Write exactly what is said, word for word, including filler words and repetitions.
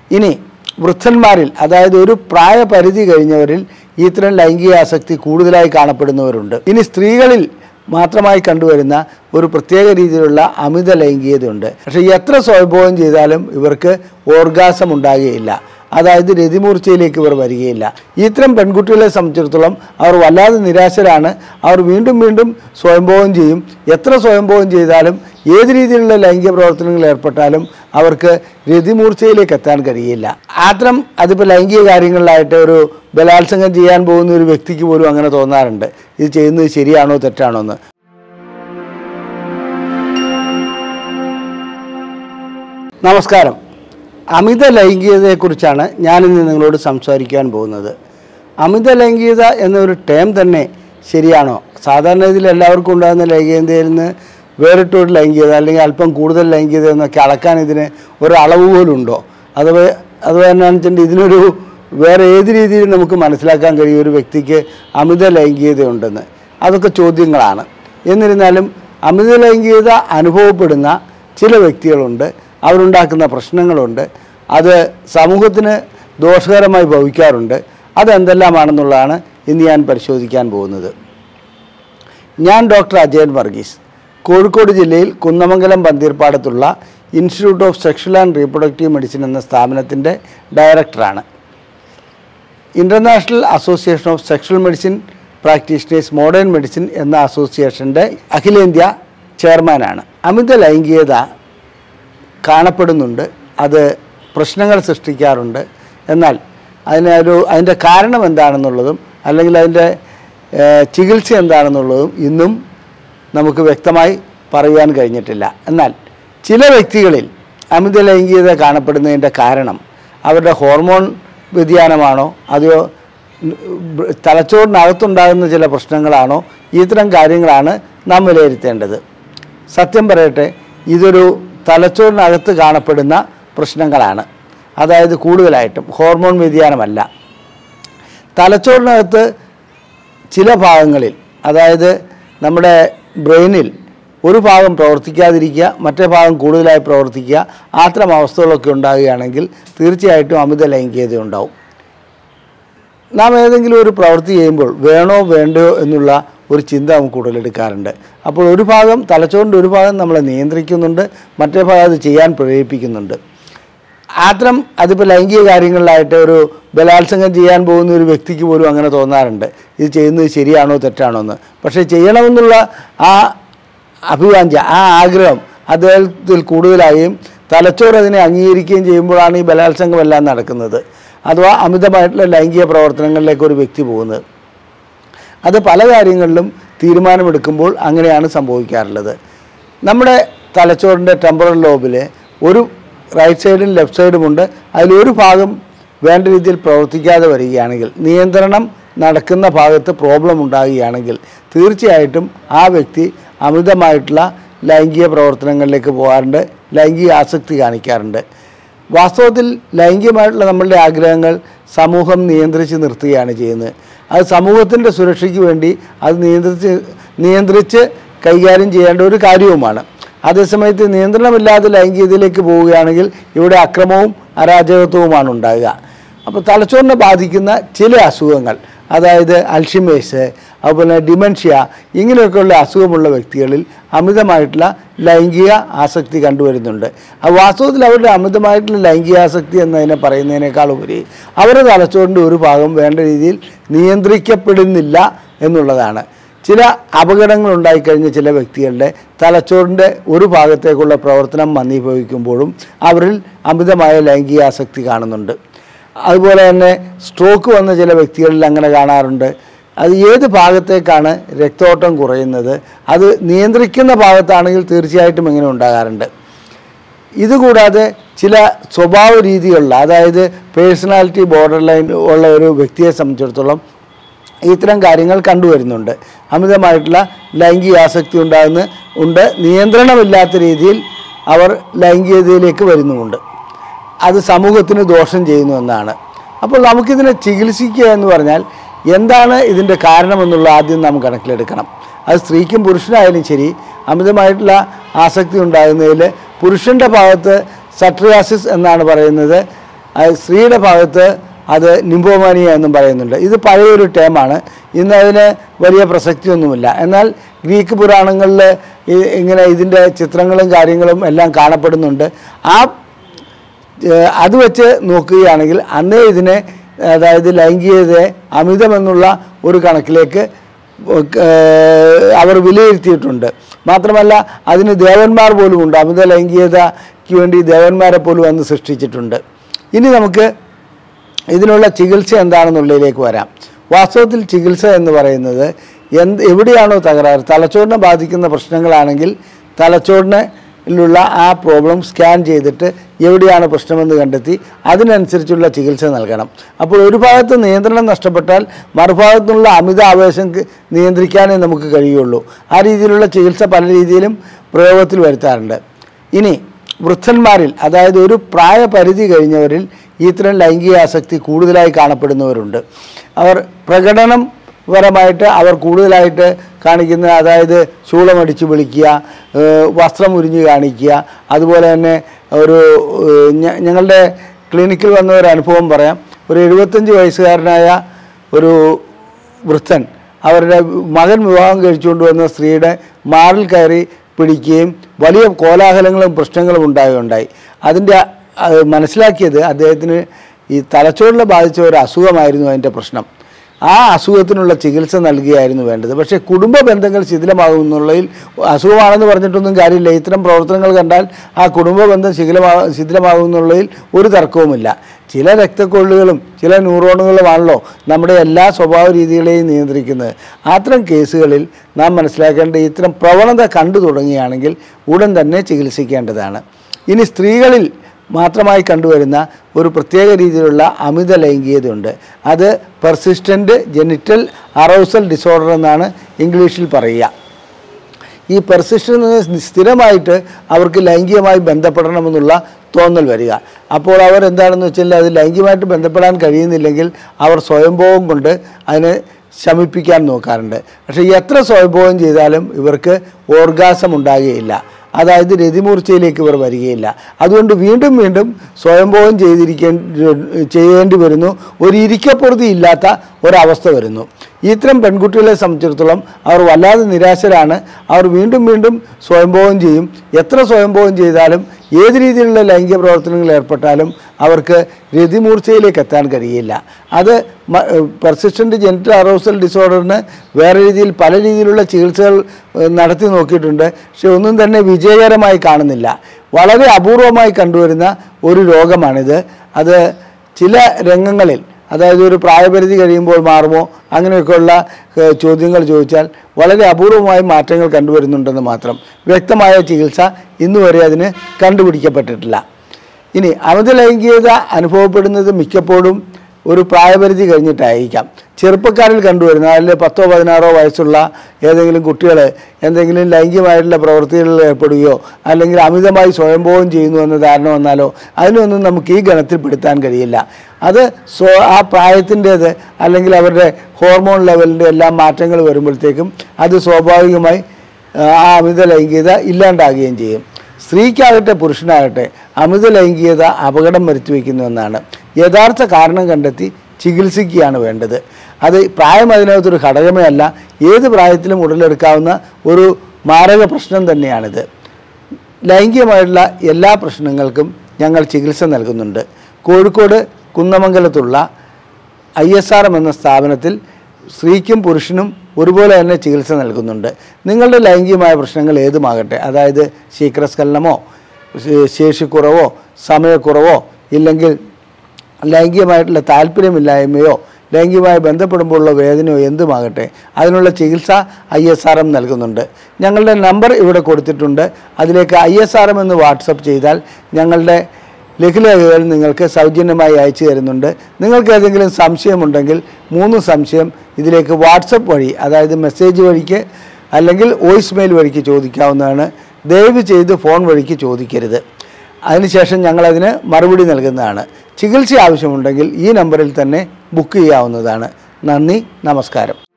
ഇനി വൃദ്ധന്മാരിൽ, അതായത് ഒരു പ്രായപരിധി കഴിഞ്ഞവരിൽ ഇത്തരം ലൈംഗിക ആസക്തി കൂടുതലായി കാണപ്പെടുന്നവരുണ്ട്. ഇനി സ്ത്രീകളിൽ മാത്രമായി കണ്ടുവരുന്ന ഒരു പ്രത്യേക രീതിയിലുള്ള അമിത ലൈംഗികതയുണ്ട്. പക്ഷേ എത്ര സ്വയംഭോഗം ചെയ്താലും ഇവർക്ക് ഓർഗാസം ഉണ്ടാകുകയില്ല, അതായത് രതിമൂർച്ചയിലേക്ക് ഇവർ വരികയില്ല. ഇത്തരം പെൺകുട്ടികളെ സംബന്ധിച്ചിടത്തോളം അവർ വല്ലാതെ നിരാശരാണ്. അവർ വീണ്ടും വീണ്ടും സ്വയംഭോഗം ചെയ്യും. എത്ര സ്വയംഭോഗം ചെയ്താലും ഏത് രീതിയിലുള്ള ലൈംഗിക പ്രവർത്തനങ്ങളിൽ ഏർപ്പെട്ടാലും അവർക്ക് രതിമൂർച്ചയിലേക്ക് എത്താൻ കഴിയില്ല. അത്തരം അതിപ്പോൾ ലൈംഗിക കാര്യങ്ങളിലായിട്ട് ഒരു ബലാത്സംഗം ചെയ്യാൻ പോകുന്ന ഒരു വ്യക്തിക്ക് പോലും അങ്ങനെ തോന്നാറുണ്ട്, ഇത് ചെയ്യുന്നത് ശരിയാണോ തെറ്റാണോ എന്ന്. നമസ്കാരം. അമിത ലൈംഗികതയെക്കുറിച്ചാണ് ഞാനിന്ന് നിങ്ങളോട് സംസാരിക്കാൻ പോകുന്നത്. അമിത ലൈംഗികത എന്നൊരു ടേം തന്നെ ശരിയാണോ? സാധാരണ ഇതിൽ എല്ലാവർക്കും ഉണ്ടാകുന്ന ലൈംഗികതയിൽ നിന്ന് വേറിട്ടൊരു ലൈംഗികത അല്ലെങ്കിൽ അല്പം കൂടുതൽ ലൈംഗികത എന്നൊക്കെ അളക്കാൻ ഇതിന് ഒരു അളവ് പോലും ഉണ്ടോ? അഥവാ അഥവാ എന്നാണെന്ന് വെച്ചിട്ടുണ്ടെങ്കിൽ ഇതിനൊരു വേറെ ഏത് രീതിയിൽ നമുക്ക് മനസ്സിലാക്കാൻ കഴിയും ഒരു വ്യക്തിക്ക് അമിത ലൈംഗികത ഉണ്ടെന്ന്? അതൊക്കെ ചോദ്യങ്ങളാണ്. എന്നിരുന്നാലും അമിത ലൈംഗികത അനുഭവപ്പെടുന്ന ചില വ്യക്തികളുണ്ട്, അവരുണ്ടാക്കുന്ന പ്രശ്നങ്ങളുണ്ട്, അത് സമൂഹത്തിന് ദോഷകരമായി ഭവിക്കാറുണ്ട്. അതെന്തെല്ലാമാണെന്നുള്ളതാണ് ഇന്ന് ഞാൻ പരിശോധിക്കാൻ പോകുന്നത്. ഞാൻ ഡോക്ടർ അജയൻ വർഗീസ്, കോഴിക്കോട് ജില്ലയിൽ കുന്നമംഗലം പന്തീർപ്പാടത്തുള്ള institute of sexual and reproductive medicine എന്ന സ്ഥാപനത്തിൻ്റെ ഡയറക്ടറാണ്. International association of sexual medicine practitioners modern medicine എന്ന അസോസിയേഷൻ്റെ അഖിലേന്ത്യാ ചെയർമാനാണ്. അമിത ലൈംഗികത കാണപ്പെടുന്നുണ്ട്, അത് പ്രശ്നങ്ങൾ സൃഷ്ടിക്കാറുണ്ട്. എന്നാൽ അതിനൊരു അതിൻ്റെ കാരണം എന്താണെന്നുള്ളതും അല്ലെങ്കിൽ അതിൻ്റെ ചികിത്സ എന്താണെന്നുള്ളതും ഇന്നും നമുക്ക് വ്യക്തമായി പറയുവാൻ കഴിഞ്ഞിട്ടില്ല. എന്നാൽ ചില വ്യക്തികളിൽ അമിത ലൈംഗികത കാണപ്പെടുന്നതിൻ്റെ കാരണം അവരുടെ ഹോർമോൺ വ്യതിയാനമാണോ അതോ തലച്ചോറിനകത്തുണ്ടാകുന്ന ചില പ്രശ്നങ്ങളാണോ? ഇത്തരം കാര്യങ്ങളാണ് നാം വിലയിരുത്തേണ്ടത്. സത്യം പറയട്ടെ, ഇതൊരു തലച്ചോറിനകത്ത് കാണപ്പെടുന്ന പ്രശ്നങ്ങളാണ്, അതായത് കൂടുതലായിട്ടും ഹോർമോൺ വ്യതിയാനമല്ല. തലച്ചോറിനകത്ത് ചില ഭാഗങ്ങളിൽ, അതായത് നമ്മുടെ ബ്രെയിനിൽ ഒരു ഭാഗം പ്രവർത്തിക്കാതിരിക്കുക, മറ്റേ ഭാഗം കൂടുതലായി പ്രവർത്തിക്കുക, അത്തരം അവസ്ഥകളൊക്കെ ഉണ്ടാകുകയാണെങ്കിൽ തീർച്ചയായിട്ടും അമിത ലൈംഗികത ഉണ്ടാവും. നാം ഏതെങ്കിലും ഒരു പ്രവൃത്തി ചെയ്യുമ്പോൾ വേണോ വേണ്ടയോ എന്നുള്ള ഒരു ചിന്ത നമുക്ക് ഉടലെടുക്കാറുണ്ട്. അപ്പോൾ ഒരു ഭാഗം, തലച്ചോറിൻ്റെ ഒരു ഭാഗം നമ്മളെ നിയന്ത്രിക്കുന്നുണ്ട്, മറ്റേ ഭാഗം അത് ചെയ്യാൻ പ്രേരിപ്പിക്കുന്നുണ്ട്. അത്തരം അതിപ്പോൾ ലൈംഗിക കാര്യങ്ങളിലായിട്ട് ഒരു ബലാത്സംഗം ചെയ്യാൻ പോകുന്ന ഒരു വ്യക്തിക്ക് പോലും അങ്ങനെ തോന്നാറുണ്ട്, ഇത് ചെയ്യുന്നത് ശരിയാണോ തെറ്റാണോ എന്ന്. പക്ഷേ ചെയ്യണമെന്നുള്ള ആ അഭിവാഞ്ച, ആ ആഗ്രഹം അദ്ദേഹത്തിൽ കൂടുതലായും തലച്ചോറ് അതിനെ അംഗീകരിക്കുകയും ചെയ്യുമ്പോഴാണ് ഈ ബലാത്സംഗമെല്ലാം നടക്കുന്നത്, അഥവാ അമിതമായിട്ടുള്ള ലൈംഗിക പ്രവർത്തനങ്ങളിലേക്ക് ഒരു വ്യക്തി പോകുന്നത്. അത് പല കാര്യങ്ങളിലും തീരുമാനമെടുക്കുമ്പോൾ അങ്ങനെയാണ് സംഭവിക്കാറുള്ളത്. നമ്മുടെ തലച്ചോറിൻ്റെ ടെമ്പറൽ ലോബിൽ ഒരു റൈറ്റ് സൈഡും ലെഫ്റ്റ് സൈഡുമുണ്ട്. അതിലൊരു ഭാഗം വേണ്ട രീതിയിൽ പ്രവർത്തിക്കാതെ വരികയാണെങ്കിൽ, നിയന്ത്രണം നടക്കുന്ന ഭാഗത്ത് പ്രോബ്ലം ഉണ്ടാകുകയാണെങ്കിൽ തീർച്ചയായിട്ടും ആ വ്യക്തി അമിതമായിട്ടുള്ള ലൈംഗിക പ്രവർത്തനങ്ങളിലേക്ക് പോകാറുണ്ട്, ലൈംഗിക ആസക്തി കാണിക്കാറുണ്ട്. വാസ്തവത്തിൽ ലൈംഗികമായിട്ടുള്ള നമ്മളുടെ ആഗ്രഹങ്ങൾ സമൂഹം നിയന്ത്രിച്ച് നിർത്തുകയാണ് ചെയ്യുന്നത്. അത് സമൂഹത്തിൻ്റെ സുരക്ഷയ്ക്ക് വേണ്ടി അത് നിയന്ത്രിച്ച് നിയന്ത്രിച്ച് കൈകാര്യം ചെയ്യേണ്ട ഒരു കാര്യവുമാണ്. അതേസമയത്ത് നിയന്ത്രണമില്ലാതെ ലൈംഗികതയിലേക്ക് പോവുകയാണെങ്കിൽ ഇവിടെ അക്രമവും അരാജകത്വവുമാണ് ഉണ്ടാകുക. അപ്പോൾ തലച്ചോറിനെ ബാധിക്കുന്ന ചില അസുഖങ്ങൾ, അതായത് അൽഷിമേഴ്സ്, അതുപോലെ ഡിമെൻഷ്യ, ഇങ്ങനെയൊക്കെയുള്ള അസുഖമുള്ള വ്യക്തികളിൽ അമിതമായിട്ടുള്ള ലൈംഗിക ആസക്തി കണ്ടുവരുന്നുണ്ട്. അത് വാസ്തവത്തിൽ അവരുടെ അമിതമായിട്ടുള്ള ലൈംഗികാസക്തി എന്നതിനെ പറയുന്നതിനേക്കാൾ ഉപരി അവരുടെ തലച്ചോറിൻ്റെ ഒരു ഭാഗം വേണ്ട രീതിയിൽ നിയന്ത്രിക്കപ്പെടുന്നില്ല എന്നുള്ളതാണ്. ചില അപകടങ്ങൾ ഉണ്ടായിക്കഴിഞ്ഞ ചില വ്യക്തികളുടെ തലച്ചോറിൻ്റെ ഒരു ഭാഗത്തേക്കുള്ള പ്രവർത്തനം മന്ദീഭവിക്കുമ്പോഴും അവരിൽ അമിതമായ ലൈംഗികാസക്തി കാണുന്നുണ്ട്. അതുപോലെ തന്നെ സ്ട്രോക്ക് വന്ന ചില വ്യക്തികളിൽ അങ്ങനെ കാണാറുണ്ട്. അത് ഏത് ഭാഗത്തേക്കാണ് രക്തോട്ടം കുറയുന്നത്, അത് നിയന്ത്രിക്കുന്ന ഭാഗത്താണെങ്കിൽ തീർച്ചയായിട്ടും ഇങ്ങനെ ഉണ്ടാകാറുണ്ട്. ഇതുകൂടാതെ ചില സ്വഭാവ രീതികളിൽ, അതായത് പേഴ്സണാലിറ്റി ബോർഡർ ലൈൻ ഉള്ള ഒരു വ്യക്തിയെ സംബന്ധിച്ചിടത്തോളം ഇത്തരം കാര്യങ്ങൾ കണ്ടുവരുന്നുണ്ട്. അമിതമായിട്ടുള്ള ലൈംഗിക ആസക്തി ഉണ്ടാകുന്ന ഉണ്ട്, നിയന്ത്രണമില്ലാത്ത രീതിയിൽ അവർ ലൈംഗികതയിലേക്ക് വരുന്നുമുണ്ട്. അത് സമൂഹത്തിന് ദോഷം ചെയ്യുന്നു എന്നാണ്. അപ്പോൾ നമുക്കിതിനെ ചികിത്സിക്കുക എന്ന് പറഞ്ഞാൽ എന്താണ് ഇതിൻ്റെ കാരണമെന്നുള്ള ആദ്യം നാം കണക്കിലെടുക്കണം. അത് സ്ത്രീക്കും പുരുഷനായാലും ശരി, അമിതമായിട്ടുള്ള ആസക്തി ഉണ്ടാകുന്നതിൽ പുരുഷൻ്റെ ഭാഗത്ത് സട്രിയാസിസ് എന്നാണ് പറയുന്നത്, സ്ത്രീയുടെ ഭാഗത്ത് അത് നിംബോമാനിയ എന്നും പറയുന്നുണ്ട്. ഇത് പഴയൊരു ടേമാണ്, ഇന്ന് അതിന് വലിയ പ്രസക്തിയൊന്നുമില്ല. എന്നാൽ ഗ്രീക്ക് പുരാണങ്ങളിൽ ഇങ്ങനെ ഇതിൻ്റെ ചിത്രങ്ങളും കാര്യങ്ങളും എല്ലാം കാണപ്പെടുന്നുണ്ട്. ആ അത് വെച്ച് നോക്കുകയാണെങ്കിൽ അന്നേ ഇതിനെ, അതായത് ലൈംഗികതയെ അമിതമെന്നുള്ള ഒരു കണക്കിലേക്ക് അവർ വിലയിരുത്തിയിട്ടുണ്ട്. മാത്രമല്ല അതിന് ദേവന്മാർ പോലും ഉണ്ട്, അമിത ലൈംഗികതയ്ക്ക് വേണ്ടി ദേവന്മാരെ പോലും അന്ന് സൃഷ്ടിച്ചിട്ടുണ്ട്. ഇനി നമുക്ക് ഇതിനുള്ള ചികിത്സ എന്താണെന്നുള്ളതിലേക്ക് വരാം. വാസ്തവത്തിൽ ചികിത്സ എന്ന് പറയുന്നത് എന്ത് എവിടെയാണോ തകരാറ്, തലച്ചോറിനെ ബാധിക്കുന്ന പ്രശ്നങ്ങളാണെങ്കിൽ തലച്ചോറിനുള്ള ആ പ്രോബ്ലം സ്കാൻ ചെയ്തിട്ട് എവിടെയാണ് പ്രശ്നമെന്ന് കണ്ടെത്തി അതിനനുസരിച്ചുള്ള ചികിത്സ നൽകണം. അപ്പോൾ ഒരു ഭാഗത്ത് നിയന്ത്രണം നഷ്ടപ്പെട്ടാൽ മറുഭാഗത്തുനിന്നുള്ള അമിത ആവേശം നിയന്ത്രിക്കാനേ നമുക്ക് കഴിയുള്ളൂ. ആ രീതിയിലുള്ള ചികിത്സ പല രീതിയിലും പ്രയോഗത്തിൽ വരുത്താറുണ്ട്. ഇനി വൃദ്ധന്മാരിൽ, അതായത് ഒരു പ്രായപരിധി കഴിഞ്ഞവരിൽ ഇത്തരം ലൈംഗിക ആസക്തി കൂടുതലായി കാണപ്പെടുന്നവരുണ്ട്. അവർ പ്രകടനം പരമായിട്ട് അവർ കൂടുതലായിട്ട് കാണിക്കുന്ന, അതായത് ശൂളമടിച്ച് വിളിക്കുക, വസ്ത്രം ഉരിഞ്ഞ് കാണിക്കുക, അതുപോലെ തന്നെ ഒരു ഞങ്ങളുടെ ക്ലിനിക്കിൽ വന്ന ഒരു അനുഭവം പറയാം. ഒരു എഴുപത്തഞ്ച് വയസ്സുകാരനായ ഒരു വൃദ്ധൻ അവരുടെ മകൻ വിവാഹം കഴിച്ചുകൊണ്ട് വന്ന സ്ത്രീയുടെ മാറിൽ കയറി പിടിക്കുകയും വലിയ കോലാഹലങ്ങളും പ്രശ്നങ്ങളും ഉണ്ടാവുകയുണ്ടായി. അതിൻ്റെ മനസ്സിലാക്കിയത് അദ്ദേഹത്തിന് ഈ തലച്ചോറിനെ ബാധിച്ച ഒരു അസുഖമായിരുന്നു അതിൻ്റെ പ്രശ്നം. ആ അസുഖത്തിനുള്ള ചികിത്സ നൽകുകയായിരുന്നു വേണ്ടത്. പക്ഷേ കുടുംബ ബന്ധങ്ങൾ ശിഥിലമാകുന്നുള്ളതിൽ, അസുഖമാണെന്ന് പറഞ്ഞിട്ടൊന്നും കാര്യമില്ല, ഇത്തരം പ്രവർത്തനങ്ങൾ കണ്ടാൽ ആ കുടുംബ ബന്ധം ശിഥിലമാ ശിഥിലമാകുന്നുള്ളതിൽ ഒരു തർക്കവുമില്ല. ചില രക്തക്കൊള്ളുകളും ചില ന്യൂറോണുകളുമാണല്ലോ നമ്മുടെ എല്ലാ സ്വഭാവ രീതികളെയും നിയന്ത്രിക്കുന്നത്. അത്തരം കേസുകളിൽ നാം മനസ്സിലാക്കേണ്ട ഇത്തരം പ്രവണത കണ്ടു തുടങ്ങുകയാണെങ്കിൽ ഉടൻ തന്നെ ചികിത്സിക്കേണ്ടതാണ്. ഇനി സ്ത്രീകളിൽ മാത്രമായി കണ്ടുവരുന്ന ഒരു പ്രത്യേക രീതിയിലുള്ള അമിത ലൈംഗികതയുണ്ട്. അത് പെർസിസ്റ്റൻ്റ് ജെനിറ്റൽ അറൗസൽ ഡിസോർഡർ എന്നാണ് ഇംഗ്ലീഷിൽ പറയുക. ഈ പെർസിസ്റ്റൻ്റ് സ്ഥിരമായിട്ട് അവർക്ക് ലൈംഗികമായി ബന്ധപ്പെടണമെന്നുള്ള തോന്നൽ വരിക. അപ്പോൾ അവർ എന്താണെന്ന് വെച്ചാൽ അത് ലൈംഗികമായിട്ട് ബന്ധപ്പെടാൻ കഴിയുന്നില്ലെങ്കിൽ അവർ സ്വയംഭോഗം കൊണ്ട് അതിനെ ശമിപ്പിക്കാൻ നോക്കാറുണ്ട്. പക്ഷേ എത്ര സ്വയംഭോഗം ചെയ്താലും ഇവർക്ക് ഓർഗാസം ഉണ്ടാകുകയില്ല, അതായത് രതിമൂർച്ചയിലേക്ക് ഇവർ വരികയില്ല. അതുകൊണ്ട് വീണ്ടും വീണ്ടും സ്വയംഭോഗം ചെയ്തിരിക്കേണ്ടി ചെയ്യേണ്ടി വരുന്നു, ഒരു ഇരിക്കപ്പുറതി ഇല്ലാത്ത ഒരവസ്ഥ വരുന്നു. ഇത്തരം പെൺകുട്ടികളെ സംബന്ധിച്ചിടത്തോളം അവർ വല്ലാതെ നിരാശരാണ്. അവർ വീണ്ടും വീണ്ടും സ്വയംഭോഗം ചെയ്യും. എത്ര സ്വയംഭോഗം ചെയ്താലും ഏത് രീതിയിലുള്ള ലൈംഗിക പ്രവർത്തനങ്ങളിൽ ഏർപ്പെട്ടാലും അവർക്ക് രതിമൂർച്ചയിലേക്ക് എത്താൻ കഴിയില്ല. അത് പെർസിസ്റ്റൻ്റ് ജെനിറ്റൽ അറൗസൽ ഡിസോർഡറിന് വേറെ രീതിയിൽ പല രീതിയിലുള്ള ചികിത്സകൾ നടത്തി നോക്കിയിട്ടുണ്ട്. പക്ഷെ ഒന്നും തന്നെ വിജയകരമായി കാണുന്നില്ല. വളരെ അപൂർവമായി കണ്ടുവരുന്ന ഒരു രോഗമാണിത്. അത് ചില രംഗങ്ങളിൽ, അതായത് ഒരു പ്രായപരിധി കഴിയുമ്പോൾ മാറുമോ അങ്ങനെയൊക്കെയുള്ള ചോദ്യങ്ങൾ ചോദിച്ചാൽ വളരെ അപൂർവമായി മാറ്റങ്ങൾ കണ്ടുവരുന്നുണ്ടെന്ന് മാത്രം. വ്യക്തമായ ചികിത്സ ഇന്നുവരെ അതിന് കണ്ടുപിടിക്കപ്പെട്ടിട്ടില്ല. ഇനി അമിത ലൈംഗികത അനുഭവപ്പെടുന്നത് മിക്കപ്പോഴും ഒരു പ്രായപരിധി കഴിഞ്ഞിട്ടായിരിക്കാം. ചെറുപ്പക്കാരിൽ കണ്ടുവരുന്ന, അതിൽ പത്തോ പതിനാറോ വയസ്സുള്ള ഏതെങ്കിലും കുട്ടികൾ എന്തെങ്കിലും ലൈംഗികമായിട്ടുള്ള പ്രവൃത്തികളിൽ ഏർപ്പെടുകയോ അല്ലെങ്കിൽ അമിതമായി സ്വയംഭോഗം ചെയ്യുന്നു എന്ന ധാരണ വന്നാലോ അതിനൊന്നും നമുക്ക് ഈ ഗണത്തിൽപ്പെടുത്താൻ കഴിയില്ല. അത് സ്വ ആ പ്രായത്തിൻ്റേത് അല്ലെങ്കിൽ അവരുടെ ഹോർമോൺ ലെവലിൻ്റെ എല്ലാം മാറ്റങ്ങൾ വരുമ്പോഴത്തേക്കും അത് സ്വാഭാവികമായി ആ അമിത ലൈംഗികത ഇല്ലാണ്ടാകുകയും ചെയ്യും. സ്ത്രീക്കാകട്ടെ പുരുഷനാകട്ടെ അമിത ലൈംഗികത അപകടം വരുത്തി വയ്ക്കുന്നുവെന്നാണ്. യഥാർത്ഥ കാരണം കണ്ടെത്തി ചികിത്സിക്കുകയാണ് വേണ്ടത്. അത് പ്രായം അതിനകത്തൊരു ഘടകമേ അല്ല, ഏത് പ്രായത്തിലും ഉടലെടുക്കാവുന്ന ഒരു മാരക പ്രശ്നം തന്നെയാണിത്. ലൈംഗികമായിട്ടുള്ള എല്ലാ പ്രശ്നങ്ങൾക്കും ഞങ്ങൾ ചികിത്സ നൽകുന്നുണ്ട്. കോഴിക്കോട് കുന്നമംഗലത്തുള്ള ഐ എസ് ആർ എം എന്ന സ്ഥാപനത്തിൽ സ്ത്രീക്കും പുരുഷനും ഒരുപോലെ തന്നെ ചികിത്സ നൽകുന്നുണ്ട്. നിങ്ങളുടെ ലൈംഗികമായ പ്രശ്നങ്ങൾ ഏതുമാകട്ടെ, അതായത് ശീഘ്രസ്ഖലനമോ ശേഷിക്കുറവോ സമയക്കുറവോ ഇല്ലെങ്കിൽ ലൈംഗികമായിട്ടുള്ള താല്പര്യമില്ലായ്മയോ ലൈംഗികമായി ബന്ധപ്പെടുമ്പോഴുള്ള വേദനയോ എന്തുമാകട്ടെ അതിനുള്ള ചികിത്സ ഐ എസ് ആർ എം നൽകുന്നുണ്ട്. ഞങ്ങളുടെ നമ്പർ ഇവിടെ കൊടുത്തിട്ടുണ്ട്. അതിലേക്ക് ഐ എസ് ആർ എം എന്ന് വാട്സപ്പ് ചെയ്താൽ ഞങ്ങളുടെ ലഘുലേഖകൾ നിങ്ങൾക്ക് സൗജന്യമായി അയച്ചു തരുന്നുണ്ട്. നിങ്ങൾക്ക് ഏതെങ്കിലും സംശയമുണ്ടെങ്കിൽ മൂന്ന് സംശയം ഇതിലേക്ക് വാട്സപ്പ് വഴി, അതായത് മെസ്സേജ് വഴിക്ക് അല്ലെങ്കിൽ വോയിസ് മെയിൽ വഴിക്ക് ചോദിക്കാവുന്നതാണ്. ദയവ് ചെയ്ത് ഫോൺ വഴിക്ക് ചോദിക്കരുത്. അതിനുശേഷം ഞങ്ങളതിന് മറുപടി നൽകുന്നതാണ്. ചികിത്സ ആവശ്യമുണ്ടെങ്കിൽ ഈ നമ്പറിൽ തന്നെ ബുക്ക് ചെയ്യാവുന്നതാണ്. നന്ദി, നമസ്കാരം.